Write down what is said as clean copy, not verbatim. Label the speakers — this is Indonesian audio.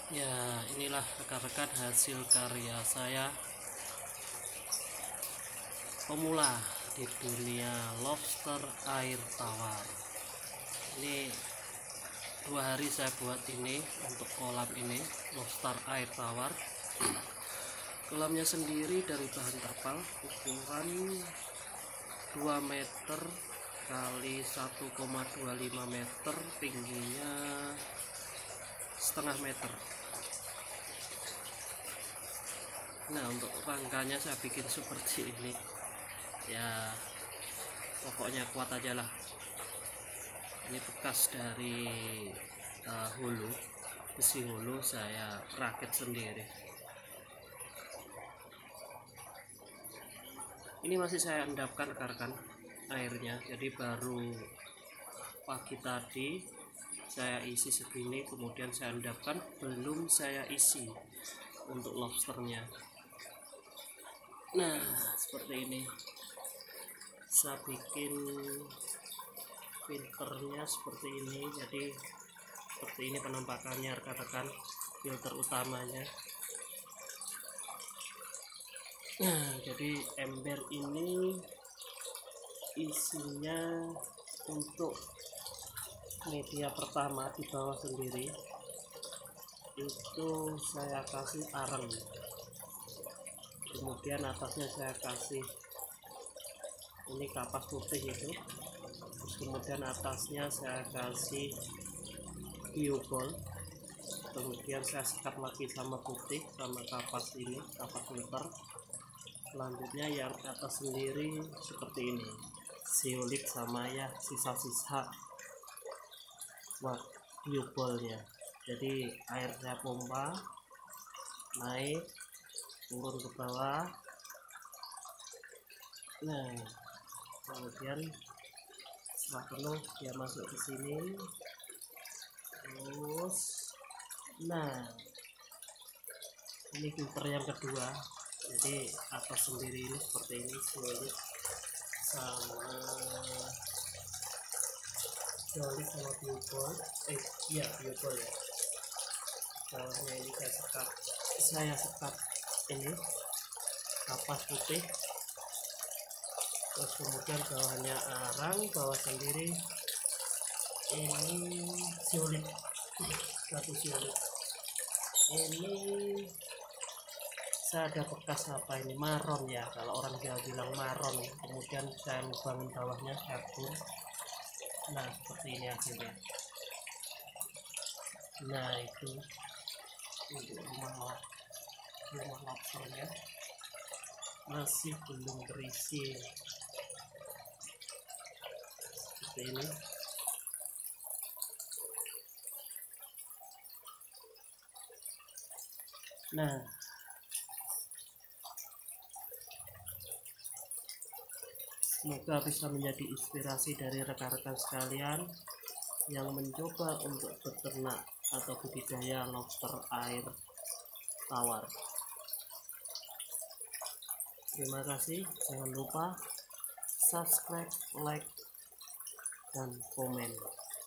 Speaker 1: Ya, inilah rekan-rekan hasil karya saya pemula di dunia lobster air tawar. Ini 2 hari saya buat ini untuk kolam ini lobster air tawar. Kolamnya sendiri dari bahan terpal ukuran 2 meter kali 1,25 meter, tingginya setengah meter. Nah, untuk rangkanya saya bikin seperti ini ya, pokoknya kuat aja lah. Ini bekas dari hulu, besi hulu saya rakit sendiri. Ini masih saya endapkan rekan-rekan airnya, jadi baru pagi tadi saya isi segini, kemudian saya endapkan, belum saya isi untuk lobsternya. Nah, seperti ini saya bikin filternya seperti ini. Jadi seperti ini penampakannya rekan-rekan, filter utamanya. Nah, jadi ember ini isinya untuk media pertama di bawah sendiri itu saya kasih areng, kemudian atasnya saya kasih ini kapas putih itu, terus kemudian atasnya saya kasih biobol, kemudian saya sekat lagi sama putih sama kapas ini, kapas filter. Selanjutnya yang atas sendiri seperti ini, zeolit sama ya sisa-sisa biobolnya. Jadi air saya pompa naik turun ke bawah. Nah, kemudian setelah penuh dia masuk ke sini, terus nah ini filter yang kedua. Jadi atas sendiri ini seperti ini, zeolit sama biobol, iya biobol ya. Bawahnya ini saya sekat ini kapas putih, terus kemudian bawahnya arang, bawah sendiri ini zeolit, batu zeolit. Ini saya ada bekas apa ini, maron ya, kalau orang Jawa bilang maron. Kemudian saya lubangin bawahnya, saya bor. Nah, seperti ini hasilnya. Nah, itu untuk rumah lobsternya masih belum berisi seperti ini. Nah, semoga bisa menjadi inspirasi dari rekan-rekan sekalian yang mencoba untuk beternak atau budidaya lobster air tawar. Terima kasih, jangan lupa subscribe, like, dan komen.